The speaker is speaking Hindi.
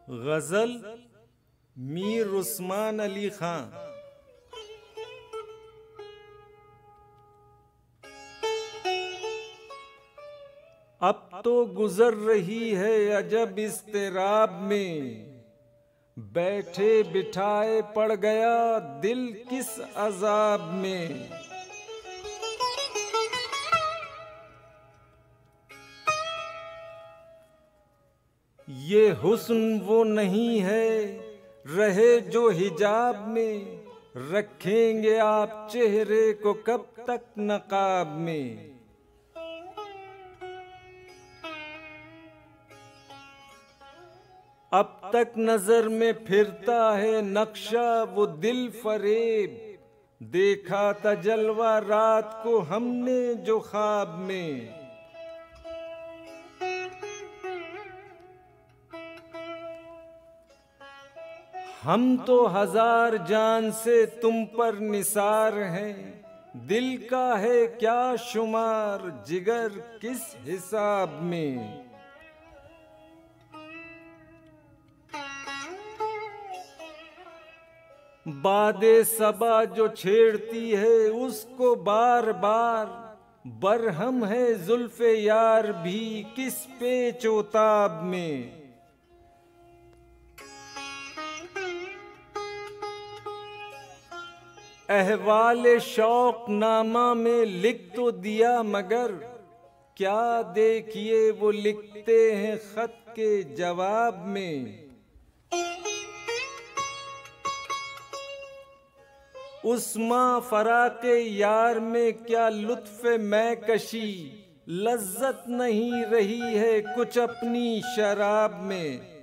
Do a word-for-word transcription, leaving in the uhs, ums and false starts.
गजल मीर उस्मान अली खां। अब तो गुजर रही है अजब इस्तिराब में, बैठे बिठाए पड़ गया दिल किस अजाब में। ये हुस्न वो नहीं है रहे जो हिजाब में, रखेंगे आप चेहरे को कब तक नकाब में। अब तक नजर में फिरता है नक्शा वो दिल फरेब, देखा था जलवा रात को हमने जो ख्वाब में। हम तो हजार जान से तुम पर निसार हैं, दिल का है क्या शुमार जिगर किस हिसाब में। बादे सबा जो छेड़ती है उसको बार बार, बरहम है जुल्फे यार भी किस पेच उताब में। अहवाले शौक नामा में लिख तो दिया मगर, क्या देखिए वो लिखते हैं खत के जवाब में। उस्मा फराके यार में क्या लुत्फ मैं कशी, लज्जत नहीं रही है कुछ अपनी शराब में।